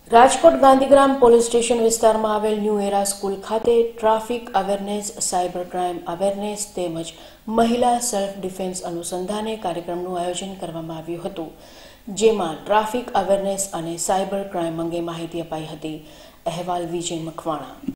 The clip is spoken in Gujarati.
રાજકોટ ગાંધીગ્રામ પોલીસ સ્ટેશન વિસ્તારમાં આવેલ ન્યૂ એરા સ્કૂલ ખાતે traffic awareness, cyber crime awareness તેમજ મહિલા સેલ્ફ ડિફેન્સ અનુસંધાને કાર્યક્રમનું આયોજન કરવામાં આવ્યું હતું, જેમાં ટ્રાફિક અવેરનેસ અને સાયબર ક્રાઇમ અંગે માહિતી અપાઈ હતી. અહેવાલ વિજય મકવાણા.